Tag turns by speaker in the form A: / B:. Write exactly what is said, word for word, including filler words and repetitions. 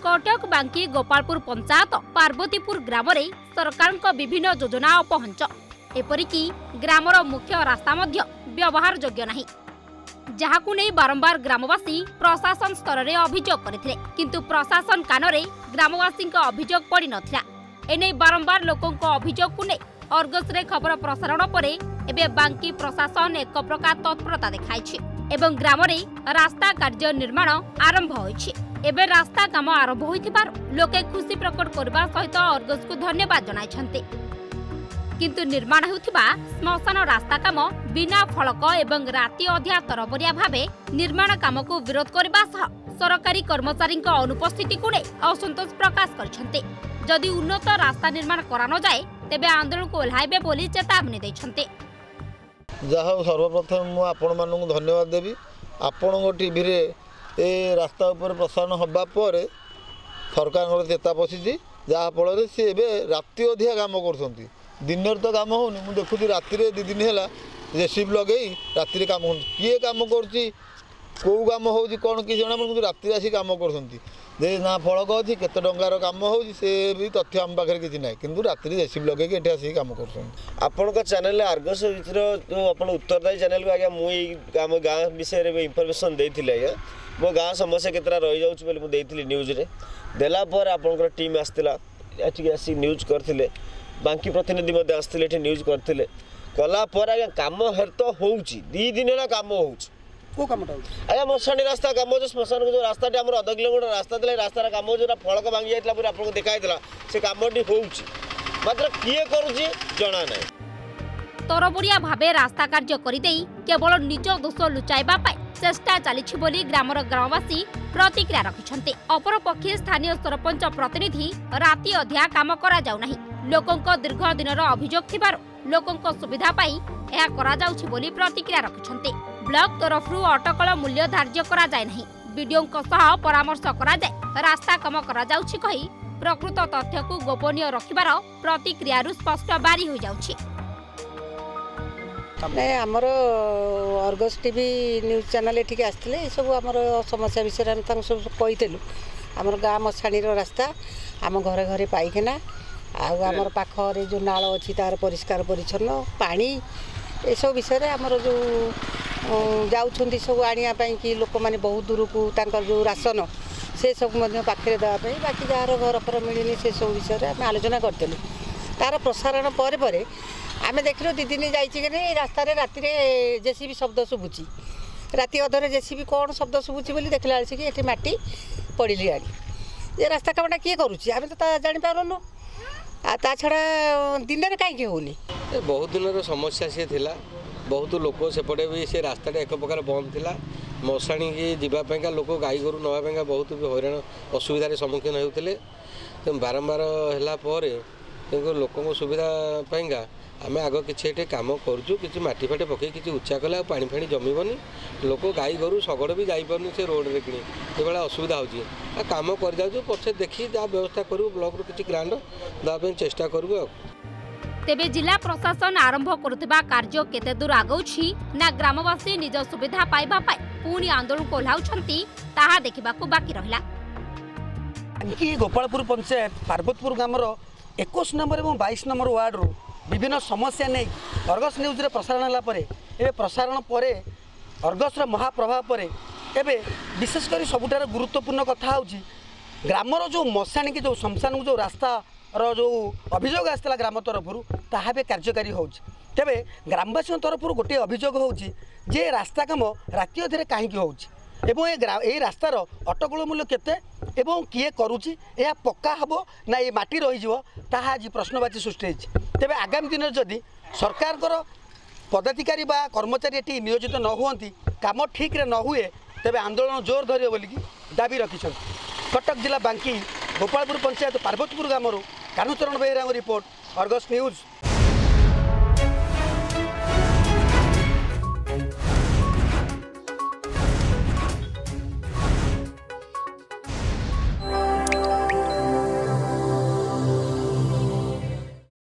A: कटक बांकी गोपालपुर पंचायत पार्वतीपुर ग्राम रे सरकार विभिन्न योजना अपहंच एपरिकी ग्रामर मुख्य रास्ता मध्य व्यवहार योग्य नहीं जहाकु नै बारंबार ग्रामवासी प्रशासन स्तर रे अभियोग करथिले किंतु प्रशासन कान रे ग्रामवासी अभियोग पड़ी नथिला एने बारंबार लोकों अभियोग को नै अर्गस रे खबर प्रसारण परे एबे बांकी प्रशासन एक प्रकार तत्परता देखाइछि एवं ग्राम रे रास्ता कार्य निर्माण आरंभ होइछि एबे रास्ता काम आरंभ होइथिबार लोके खुशी प्रकट करबा सहित अर्गस को धन्यवाद जणाइछन्ते किंतु निर्माण होउथिबा स्मशान रास्ता काम बिना फलक एवं राति अधिया तरबरिया भावे निर्माण काम को विरोध करबा सह सरकारी कर्मचारी अनुपस्थिति को नै असंतोष प्रकाश करछन्ते जदि उन्नत रास्ता निर्माण करा न जाए तेबे आंदोलन को ओल्हाइबे बोली चेतावनी दैछन्ते।
B: जहा सर्वप्रथम मु आपण मानू धन्यवाद देवी आपण टीवी रे ए रास्ता ऊपर प्रसारण हवा पर सरकार चेता पशिची जहा फल सी एवं राति अधिया काम कर दिन तो काम हो देखुची राति दी दिन है जेसीबी लगे राति काम हो किए काम कर कौ काम हो कौन कि जना राति आसी काम कर ना फलक अच्छी केते टंकार काम हो भी तथ्य आम पाखे किसी ना कि राति जेसीबी लगे ये आसिक काम कर
C: चैनल आर्गस जो आप उत्तरदायी चैनल को आज्ञा मुझे आम गाँ विषय में इनफर्मेशन देती आज्ञा मो गाँ समस्या केतरा रही जाऊँगी मुझे न्यूज रे देलापर आपंकर टीम आसला आसिक न्यूज करते बांकी प्रतिनिधि आसते न्यूज करते कलापर आज्ञा कम हेर तो हो दी दिन है कम हो आज्ञा मशाणी रास्ता कम जो श्मशान को जो रास्ता आम अध किलोमीटर रास्ता था रास्तार कम जो फलक भांगी जाता पूरा आपको देखाई से कमटी हो मात्र किए करुँची जना ना
A: तरबरिया भावे रास्ता कार्य करदे केवल निज दोष लुचाइबा चेष्टा चली ग्रामर ग्रामवासी प्रतिक्रिया रखिछन्ते अपर पक्षे स्थानीय सरपंच प्रतिनिधि राति अधिया काम करा जाउ नाही लोकंक दीर्घ दिनर अभियोग थिबार लोकंक सुविधा पाई एहा करा जाउछि बोली प्रतिक्रिया रखिछन्ते ब्लॉक तरफरु अटकल मूल्य धार्य करा जाय नाही वीडियोंक सह परामर्श करा जाय रास्ता काम करा जाउछि कहि प्रकृत तथ्य को गोपनीय रखिबार प्रतिक्रिया स्पष्ट बारी हो जाउछि।
D: नहीं आमर अर्गस टीवी न्यूज चैनल एठिक आसते सब आमर समस्या विषय में सब कहीलु आमर गाँ मशाणी रास्ता आम घरे घरे पाइखाना आमर पाखरे जो नाल अच्छी तार परिष्कार परिच्छन्न पानी ये सब विषय आमर जो जाऊँच सब आने कि लोक मैंने बहुत दूर को जो राशन से सब पाखे देवाई बाकी जार घर फर मिलनी से सब विषय आम आलोचना करूँ तार प्रसारण पर पर आम देखल दी दिन जाइए रास्ता राति जेसीबी शब्द शुभुची राति अधरे जेसीबी कौन शब्द शुभुची बोली देखला कि ये माटी पड़ी आनी ये रास्ता कामटा किए करुच्ची आम तो जापारूँ आ छड़ा दिन में कहीं होनी
E: बहुत दिन समस्या सी थिला बहुत लोक सेपटे भी से रास्ता एक प्रकार बंद थिला मशाणी की जीवापाइका लोक गाई गोरु नवापाइका बहुत भी हईराण असुविधार सम्मुखीन होते बारंबार है लोक सुविधा पाइका आम आग कि कम करूँ कि मटी फाटे पकई कि उच्चा कले पानी फाणी जमीबनी लोक गाई गोरु शगड़ भी जापार से रोड में कि ये असुविधा हो कम कर जाऊँ पछे देखी जहाँ व्यवस्था करूँ ब्लॉक रू कि ग्रांड देवाई चेष्टा करूँ।
A: तेबे जिला प्रशासन आरंभ करुवा कार्य केते दूर आगौछि ना ग्रामवासी निज सुविधा पाइबा पाई पुणी आंदोलन को ओह्लाउछन्ति ताहा देखिबाकू बाकी रहिला।
F: गोपालपुर पंचायत पार्वतीपुर ग्रामर इक्कीस नंबर और बाईस नंबर वार्ड रू विभिन्न समस्या नहीं अर्गस न्यूज रे प्रसारण है प्रसारण पर अर्गस महाप्रभाव पर एवं विशेषकर सबुठार गुरुत्वपूर्ण कथा हूँ ग्रामर जो मशाणी की जो शमशान को जो रास्ता रो जो अभियोग आसला ग्राम तरफरु ताहा भी कार्यकारी हो तेबे ग्रामवासी तरफ गोटे अभियोग हो रास्ता काम राति अधे कहीं हो ये रास्तार अटकल मूल्य केते एवं किए करुच्ची यह पक्का हम ना ये माटी रही आज प्रश्नवाची सृष्टि तेबे आगामी दिन जदि सरकार पदाधिकारी बा कर्मचारी ये नियोजित न हुअंती काम ठीक रे न हुए तेबे आंदोलन जोर धरिए बोलिकी दाबी रखिछन। कटक जिला बांकी गोपालपुर पंचायत पार्वतीपुर ग्रामर कान्हूचरण बेहेरा रिपोर्ट अर्गस न्यूज।